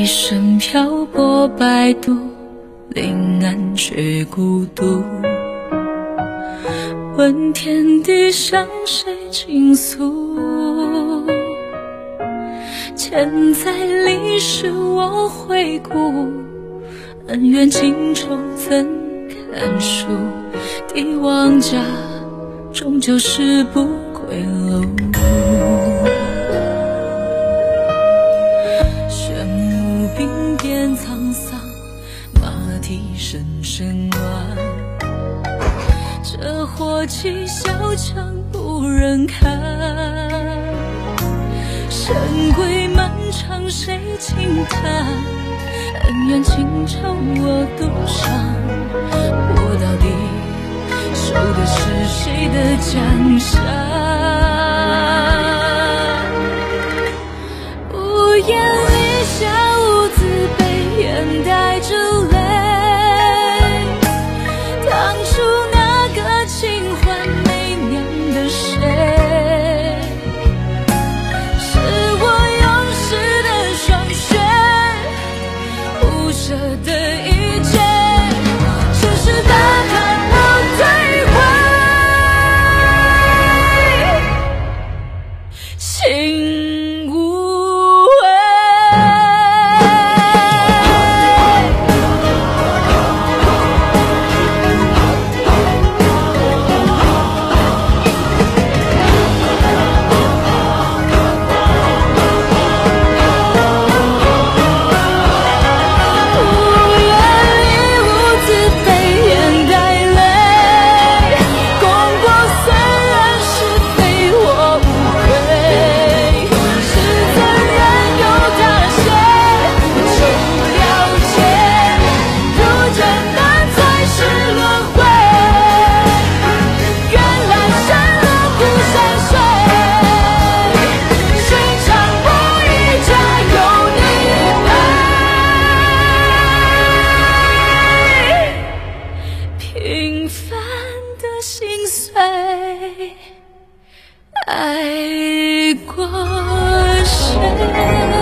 一生漂泊摆渡，临岸却孤独。问天地向谁倾诉？千载历史我回顾，恩怨情仇怎堪数？帝王家终究是不归路。玄武兵变沧桑，马蹄声声乱。这火气小强不忍看，神归漫长谁轻叹？恩怨情仇我独伤，我到底守的是谁的江山？无言立下无字碑，眼带着泪。当初那个清欢媚娘的谁，是我永世的霜雪，不舍的一切，只是大看我退回，心无悔。平凡的心碎，爱过谁？